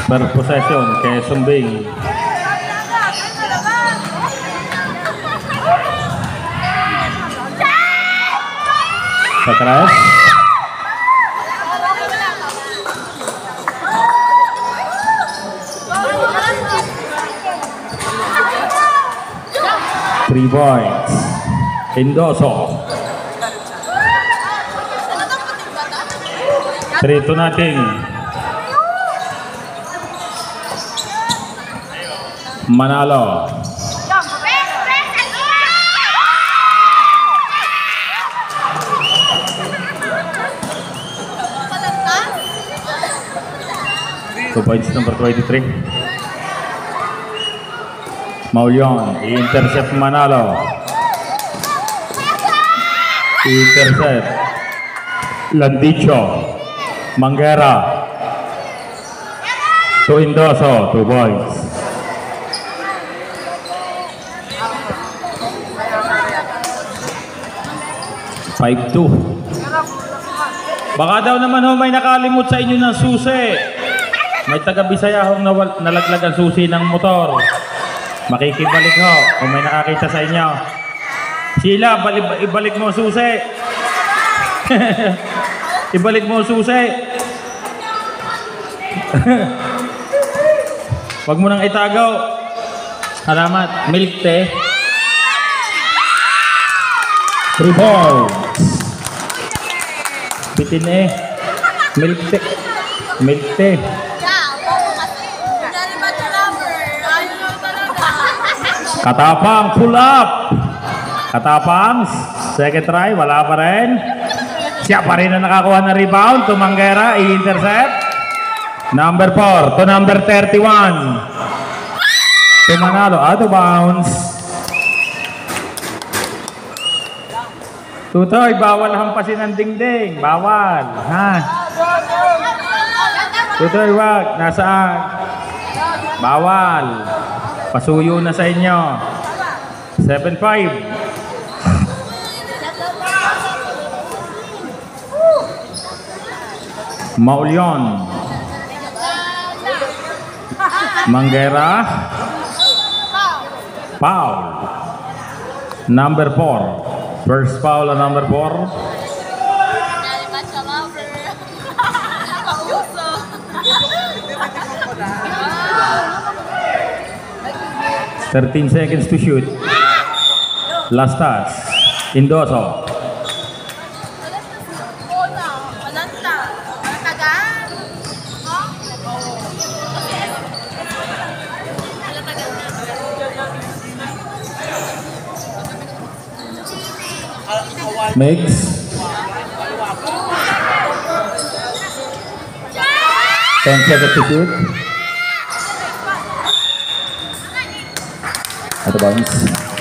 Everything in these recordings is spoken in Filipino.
Per possession, Quezon Bay. Patras. 3 points. Indoso. 3-0. Manalo. Two points, number 23. Maulion, intercept Manalo. Intercept Landicho. Manguera. To Indoso, 2 points. Five-2. Baka daw naman ho may nakalimot sa inyo ng susi. May taga-Bisaya hong nalaglag ang susi ng motor. Makikibalik ho kung may nakakita sa inyo. Sila, ibalik mo susi. Ibalik mo susi. Huwag mo nang itagaw. Salamat. Milk tea. 3 balls. Bitin eh. Milk tea. Milk tea. Katapang pull up. Katapang second try, wala pa rin. Siya pa rin na nakakuha na rebound. To Manguera, i-intercept. Number 4 to number 31. To Manalo, out of bounds. Tutoy, bawal hampasin ang dingding. Bawal. Ha? Tutoy, wag. Nasaan? Bawal. Pasuyo na sa inyo. 7-5. Maulion. Manguera. Foul. Number 4. First foul on number 4. $13 to shoot. Last touch. Indoso. Makes 10 seconds to shoot. Out of bounds.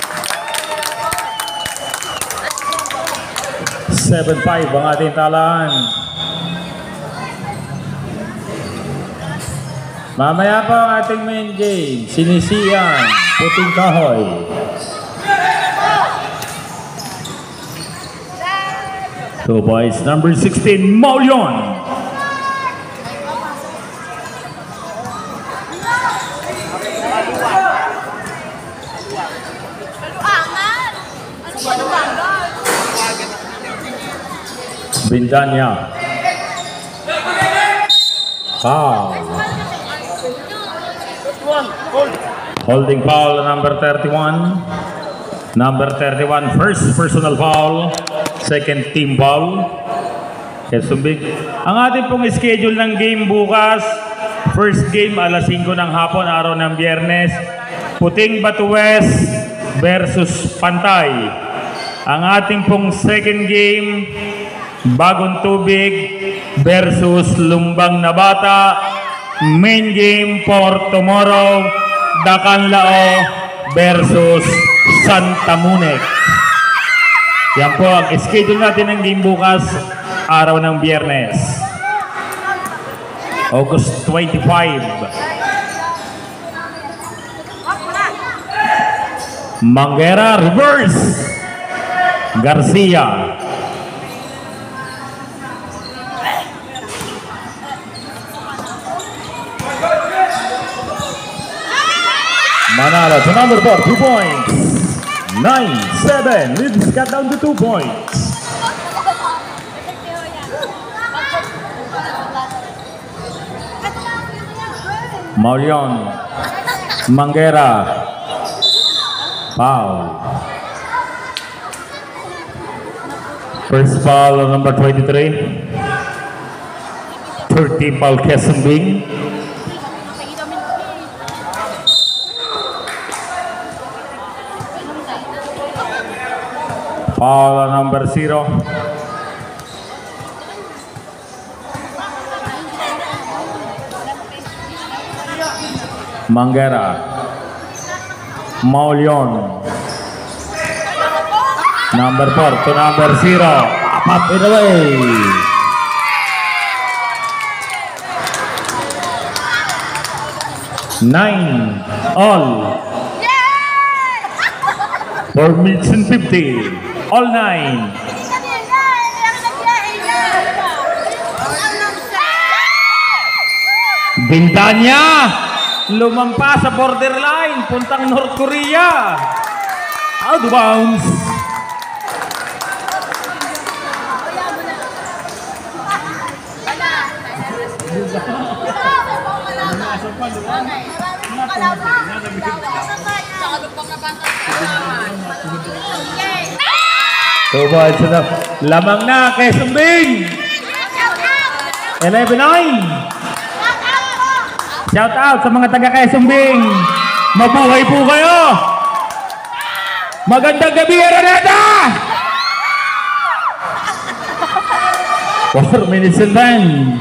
7-5 ang ating talaan. Mamaya pa ang ating main game. Sinisian, Puting Kahoy. Two points, number 16, Maulion. Bindanya. Foul. Holding foul number 31. Number 31, first personal foul. Second team foul. Kesumbig. Ang ating pong schedule ng game bukas. First game alas 5 ng hapon, araw ng Biyernes. Puting Batu West versus Pantay. Ang ating pong second game, Bagong Tubig versus Lumbang na Bata. Main game for tomorrow, Dacanlao versus Santa Munek. Yan po ang schedule natin ng game bukas, araw ng Biyernes. August 25. Manguera reverse. Garcia. Manalo to number 4, 2 points. 9-7. Leads cut down to 2 points. Maulion. Manguera. Foul. First foul on number 23. 30 foul Quezon Bing. Foul on number 0. Manguera. Maulion. Number 4 to number 0. Up it away. Nine all. For minutes and 50. All 9. Bintanya lumampas sa borderline, puntang North Korea. Out of bounds. So boys, lamang na Quezon Bing. 11-9. Shout out sa mga taga Quezon Bing. Mabuhay po kayo. Magandang gabi, Araneta. 4 minutes and 10.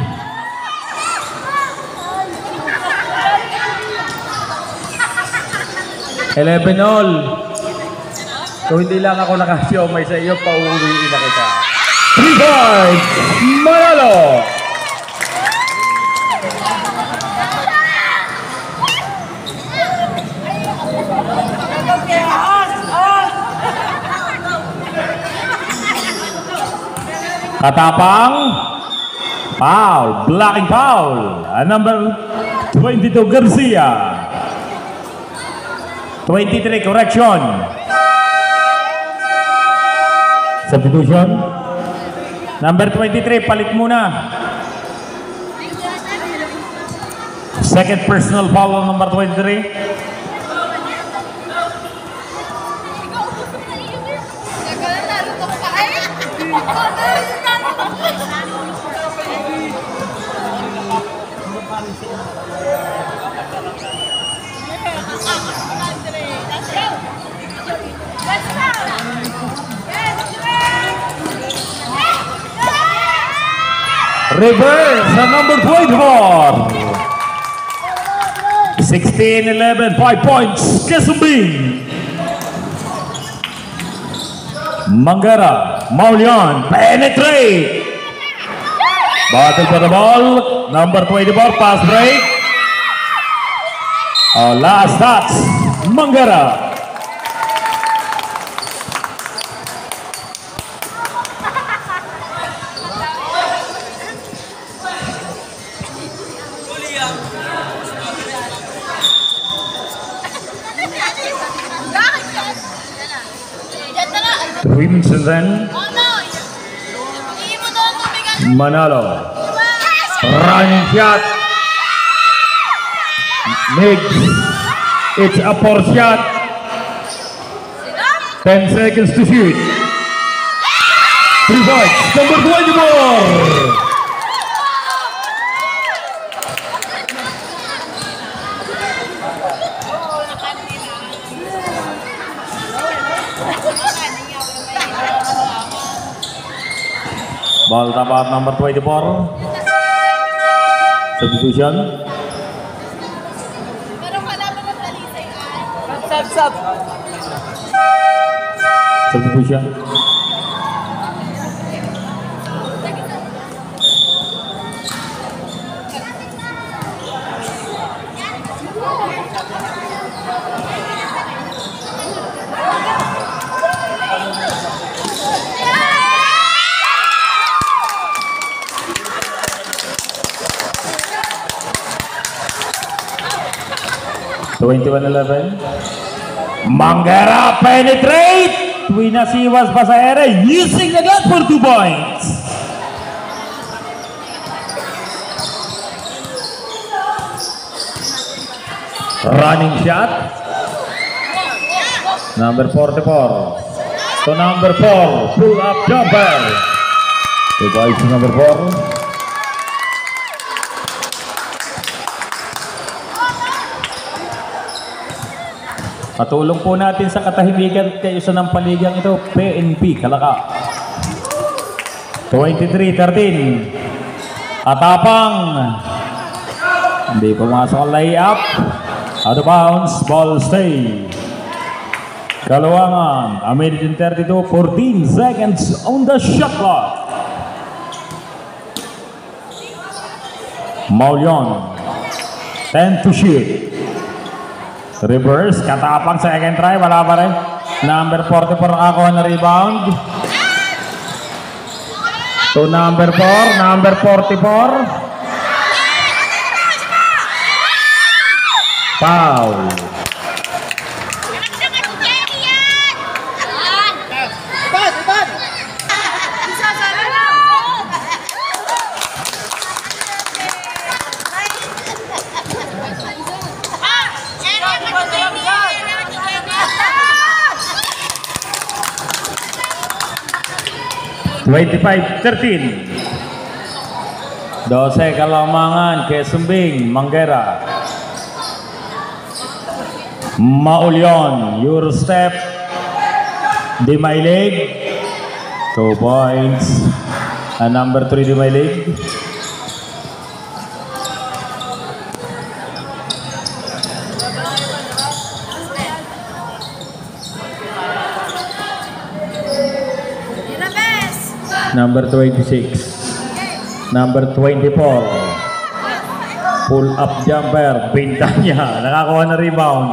Eleven all. Kung hindi lang ako nakasiyomay sa iyo, pauwiin na kita. 3 points, Manalo! Katapang, foul, blocking foul. Number 22, Garcia. 23, correction. Substitution. Number 23, palit muna. Second personal foul on number 23. Reverse sa number 24. 16-11, 5 points. Quezon Bing. Manguera, Maulion, penetrate. Battle for the ball. Number 24, pass break. Last touch, Manguera. Women's and then Manalo. Running shot. Makes it's a 4 shot. 10 seconds to shoot. 3 points. Number 24. Ball tapat number 24. Substitution. Substitution. $21-11. Manguera penetrate. Winasiwas pa sa ere. Using the gun for 2 points. Running shot. Number 44. To number 4. Pull up jumper. 2 points to number 4. Patulong po natin sa katahimikan kayo sa ng paligang ito, PNP, Kalaka. 23-13. Atapang. Hindi pumasok ang layup. Out of bounds, ball stay. Kalawangan, a minute and 32, 14 seconds on the shot clock. Maulion, 10 to shoot. Reverse, katapang second try, wala pa rin. Number 44 nakakuha na rebound. To number 4, number 44. Foul. (25-13). 12 kalamangan kay Sumbing, Manguera. Maulion, Eurostep, Di Mailig, 2 points. And number 3, Di Mailig. Number 26, number 24, pull up jumper, Bintanya, nakakuha na rebound.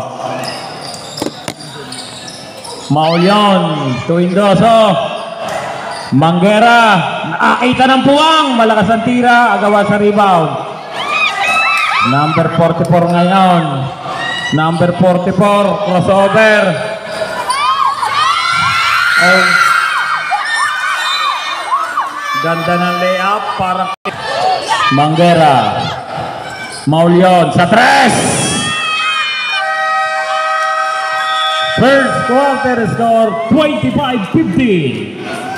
Maulion, Tuindoso, Manguera, nakakita ng puwang, malakas ang tira, agawa sa rebound. Number 44 ngayon, number 44, crossover. Oh. Ganda ng layup para Manguera. Maulion sa 3. First quarter score 25-15.